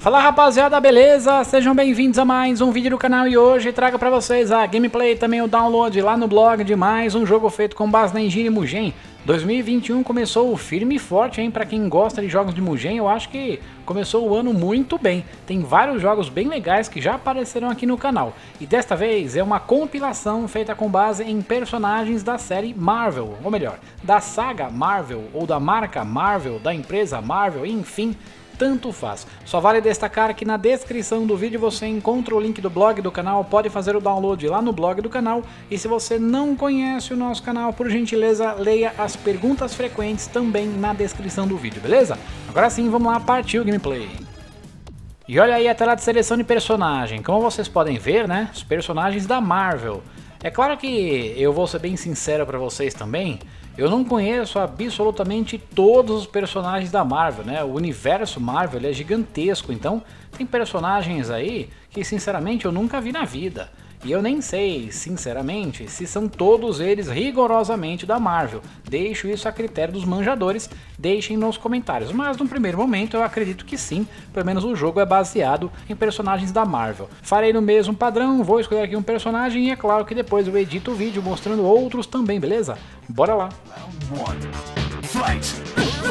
Fala rapaziada, beleza? Sejam bem-vindos a mais um vídeo do canal e hoje trago pra vocês a gameplay e também o download lá no blog de mais um jogo feito com base na engine Mugen. 2021 começou firme e forte, hein? Pra quem gosta de jogos de Mugen, eu acho que começou o ano muito bem. Tem vários jogos bem legais que já apareceram aqui no canal. E desta vez é uma compilação feita com base em personagens da série Marvel, ou melhor, da saga Marvel, ou da marca Marvel, da empresa Marvel, enfim. Tanto faz. Só vale destacar que na descrição do vídeo você encontra o link do blog do canal, pode fazer o download lá no blog do canal. E se você não conhece o nosso canal, por gentileza, leia as perguntas frequentes também na descrição do vídeo, beleza? Agora sim, vamos lá, partir o gameplay. E olha aí a tela de seleção de personagem. Como vocês podem ver, né, os personagens da Marvel. É claro que eu vou ser bem sincero para vocês também. Eu não conheço absolutamente todos os personagens da Marvel, né? O universo Marvel ele é gigantesco, então tem personagens aí que sinceramente eu nunca vi na vida. E eu nem sei, sinceramente, se são todos eles rigorosamente da Marvel. Deixo isso a critério dos manjadores, deixem nos comentários. Mas no primeiro momento eu acredito que sim, pelo menos o jogo é baseado em personagens da Marvel. Farei no mesmo padrão, vou escolher aqui um personagem e é claro que depois eu edito o vídeo mostrando outros também, beleza? Bora lá! Fight!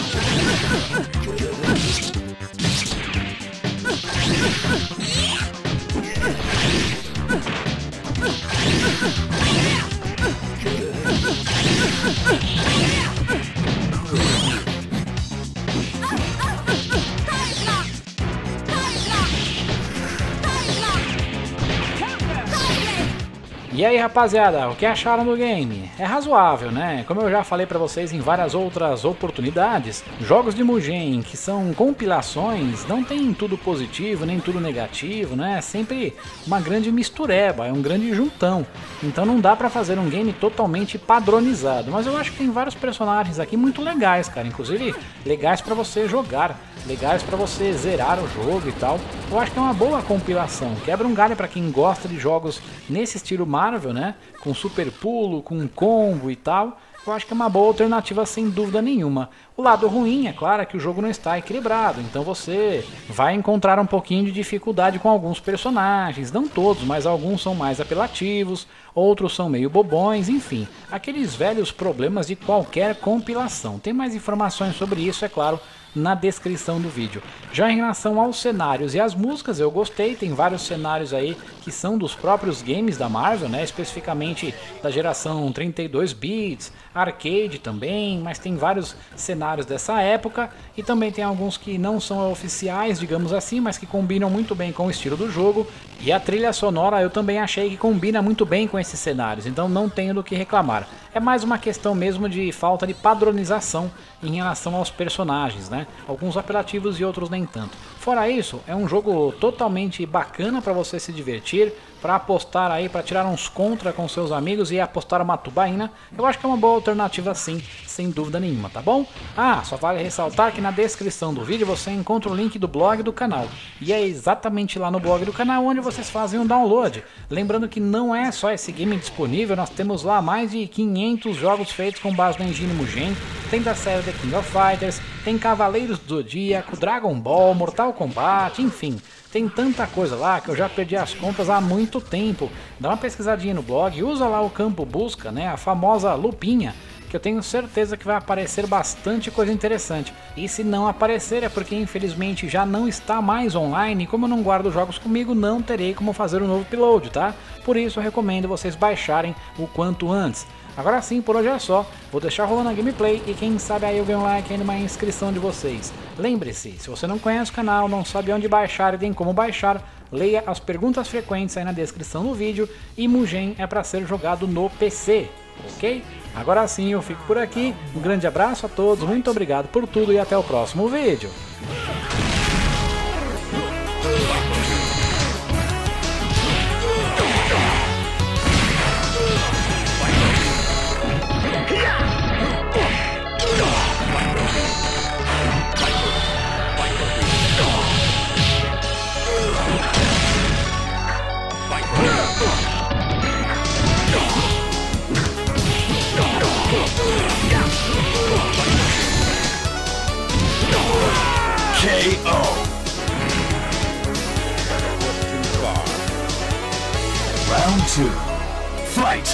E aí rapaziada, o que acharam do game? É razoável, né? Como eu já falei pra vocês em várias outras oportunidades, jogos de Mugen que são compilações não tem tudo positivo nem tudo negativo, né? É sempre uma grande mistureba, é um grande juntão. Então não dá pra fazer um game totalmente padronizado, mas eu acho que tem vários personagens aqui muito legais, cara, inclusive legais pra você jogar, legais pra você zerar o jogo e tal. Eu acho que é uma boa compilação, quebra um galho pra quem gosta de jogos nesse estilo Marvel, né? Com super pulo, com combo e tal. Eu acho que é uma boa alternativa sem dúvida nenhuma. O lado ruim, é claro, é que o jogo não está equilibrado, então você vai encontrar um pouquinho de dificuldade com alguns personagens, não todos, mas alguns são mais apelativos, outros são meio bobões, enfim, aqueles velhos problemas de qualquer compilação. Tem mais informações sobre isso, é claro, na descrição do vídeo. Já em relação aos cenários e as músicas, eu gostei, tem vários cenários aí que são dos próprios games da Marvel, né, especificamente da geração 32 bits, arcade também, mas tem vários cenários dessa época e também tem alguns que não são oficiais, digamos assim, mas que combinam muito bem com o estilo do jogo. E a trilha sonora eu também achei que combina muito bem com esses cenários, então não tenho do que reclamar. É mais uma questão mesmo de falta de padronização em relação aos personagens, né? Alguns apelativos e outros nem tanto. Fora isso, é um jogo totalmente bacana para você se divertir, para apostar aí, para tirar uns contra com seus amigos e apostar uma tubaína. Eu acho que é uma boa alternativa sim, sem dúvida nenhuma, tá bom? Ah, só vale ressaltar que na descrição do vídeo você encontra o link do blog do canal. E é exatamente lá no blog do canal onde vocês fazem o download. Lembrando que não é só esse game disponível, nós temos lá mais de 500 jogos feitos com base na engine Mugen. Tem da série The King of Fighters, tem Cavaleiros do Zodíaco, Dragon Ball, Mortal Kombat, enfim. Tem tanta coisa lá que eu já perdi as contas há muito tempo. Dá uma pesquisadinha no blog, usa lá o campo busca, né, a famosa lupinha, que eu tenho certeza que vai aparecer bastante coisa interessante. E se não aparecer é porque infelizmente já não está mais online e como eu não guardo jogos comigo, não terei como fazer um novo upload, tá? Por isso eu recomendo vocês baixarem o quanto antes. Agora sim, por hoje é só, vou deixar rolando a gameplay e quem sabe aí eu ganho um like e uma inscrição de vocês. Lembre-se, se você não conhece o canal, não sabe onde baixar e tem como baixar, leia as perguntas frequentes aí na descrição do vídeo e Mugen é para ser jogado no PC, ok? Agora sim eu fico por aqui, um grande abraço a todos, muito obrigado por tudo e até o próximo vídeo. KO. Round 2. Fight!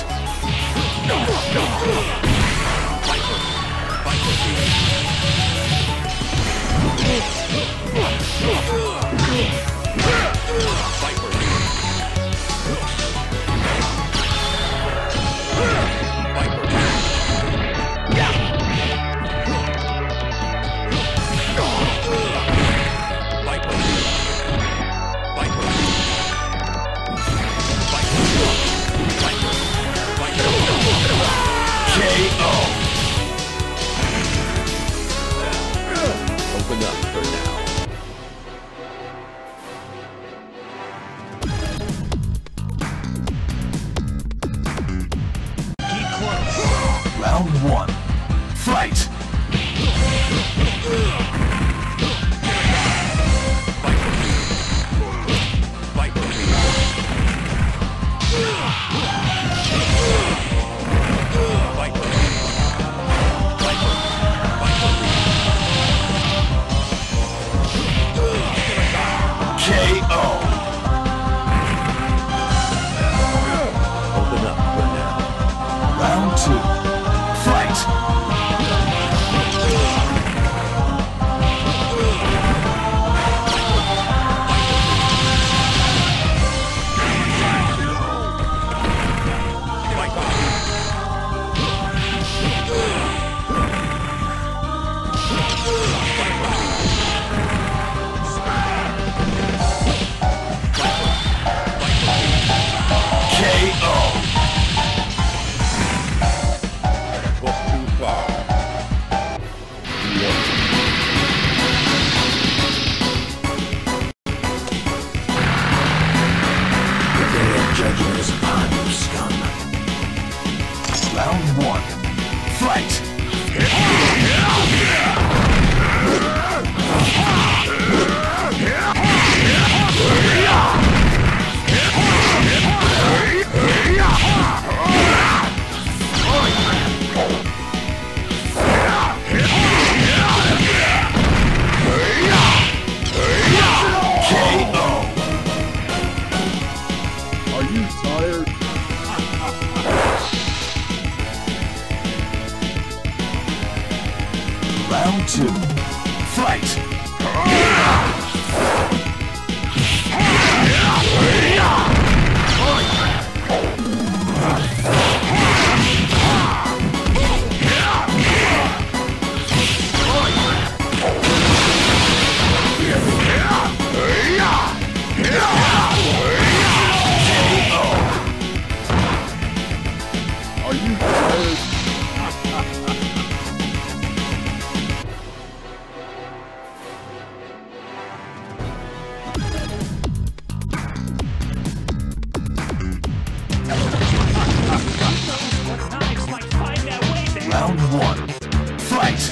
Open up for now. Keep close. Round 1. Fight! Open up for now. Round 2. Fight! Round 1. Fight! Are you tired? Round 2. Fight! Are you tired? Round 1. Fight!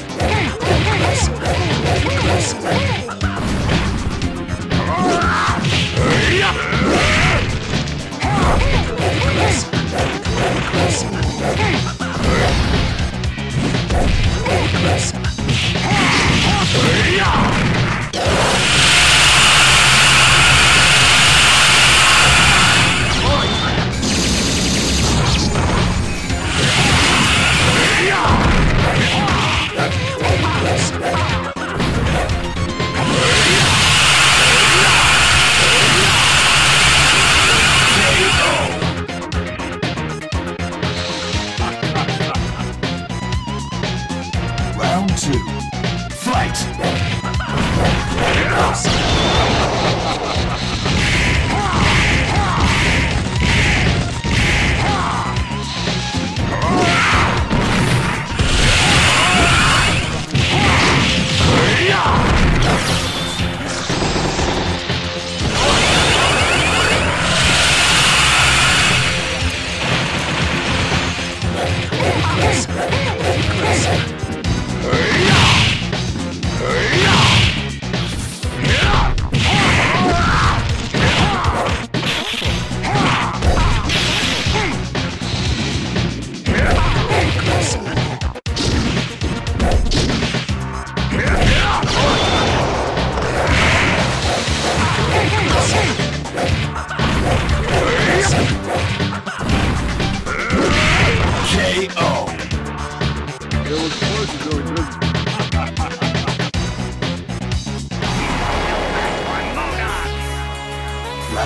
Round 2. Fight!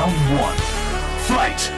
Round 1. Fight!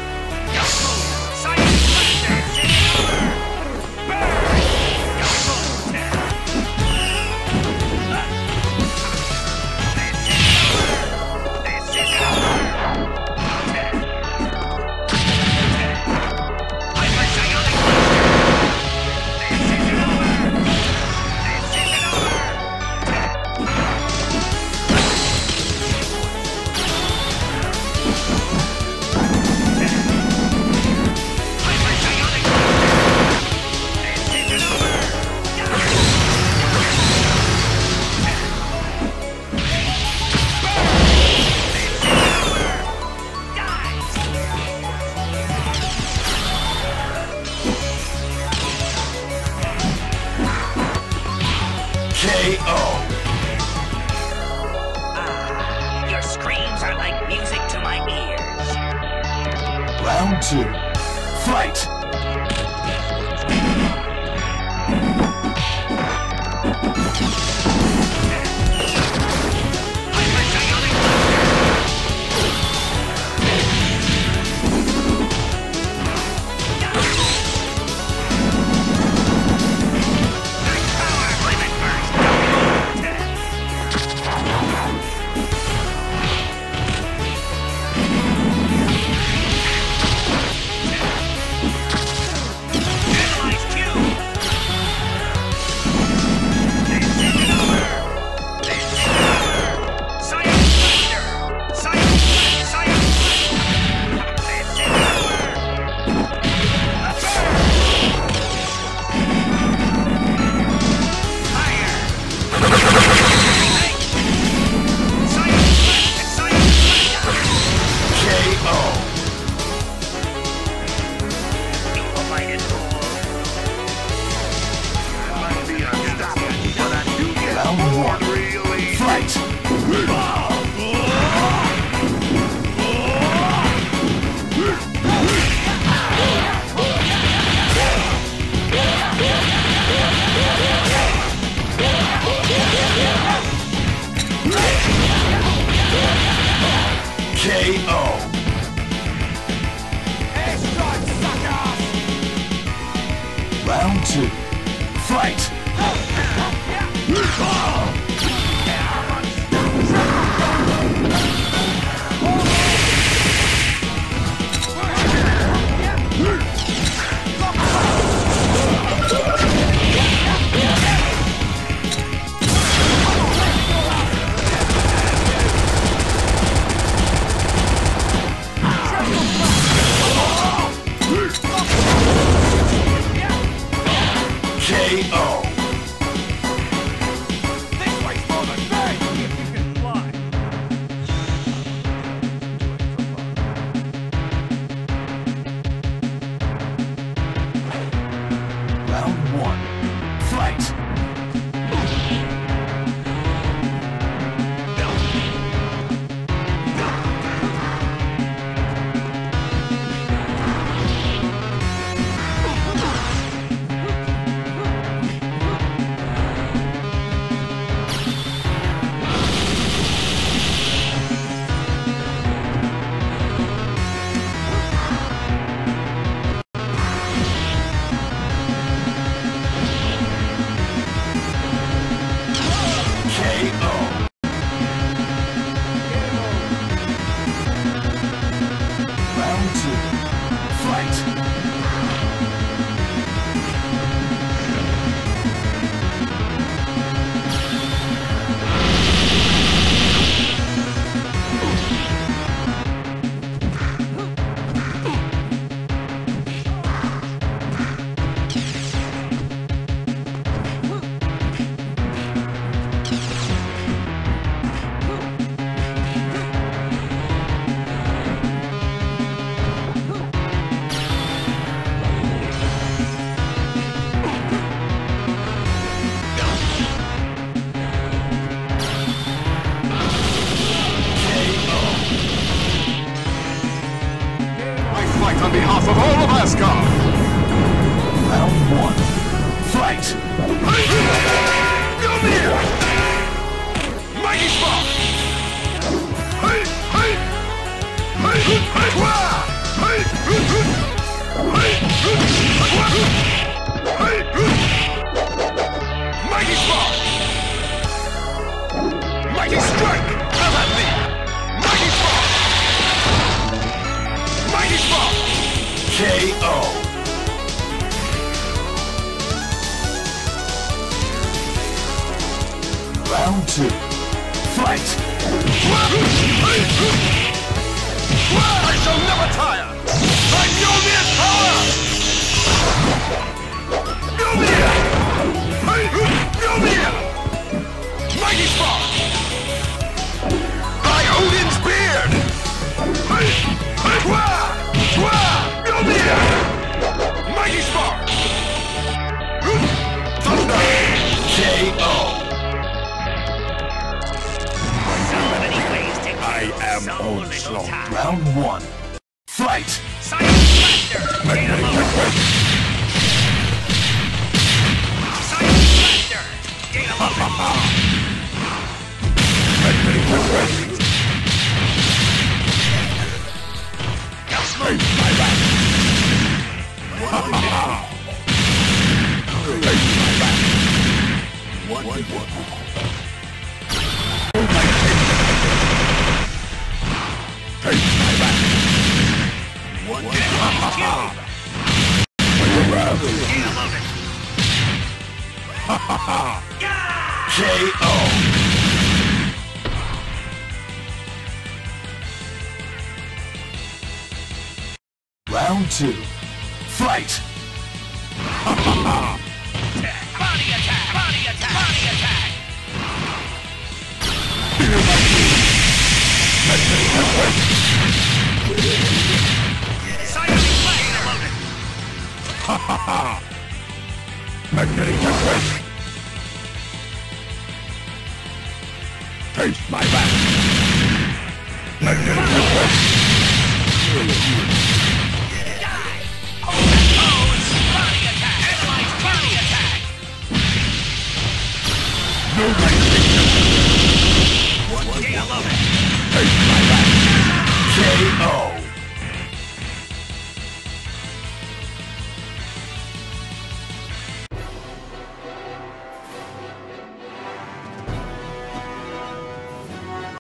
KO. Your screams are like music to my ears. Round 2. Fight! Round 2. Fight! KO. Round 1. Fight! On behalf of all of Asgard! Round 1. Fight! Mjolnir! Mighty Spark! Hey! Hey! Hey! KO. Round 2. Fight! I shall never tire! My Mjolnir's power! Mjolnir! Mjolnir! Mighty Spark! By Odin's beard! Mjolnir! Mighty Spark! Thunder! KO. I am So little Onslaught. time. Round 1. Fight! Science Blaster! Data loaded. Science Blaster! Data loaded. KO. Round 2. Fight! Body attack! Body attack! Body attack! Science Blaster loaded. Magnetic touch. Taste my wrath. Magnetic touch. Body attack! Analyze body attack! No magnetic Data loaded. taste my wrath. KO.